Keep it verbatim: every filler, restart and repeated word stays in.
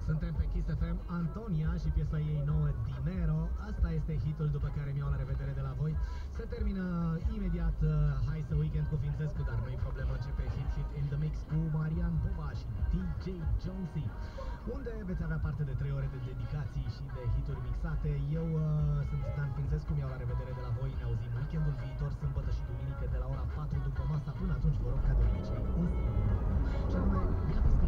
Suntem pe Kiss F M, Antonia și piesa ei nouă Dinero. Asta este hitul după care mi-au la revedere de la voi. Se termină imediat uh, Hai să Weekend cu Fințescu, dar nu-i problemă, începe Hit Hit in the Mix cu Marian Bova și D J Jonesy, unde veți avea parte de trei ore de dedicații și de hituri mixate. Eu uh, sunt Dan Fințescu, mi-au la revedere de la voi. Ne auzim weekendul viitor, sâmbătă și duminică de la ora patru după masa. Până atunci vă rog ca de obicei un singur lucru, și anume, ia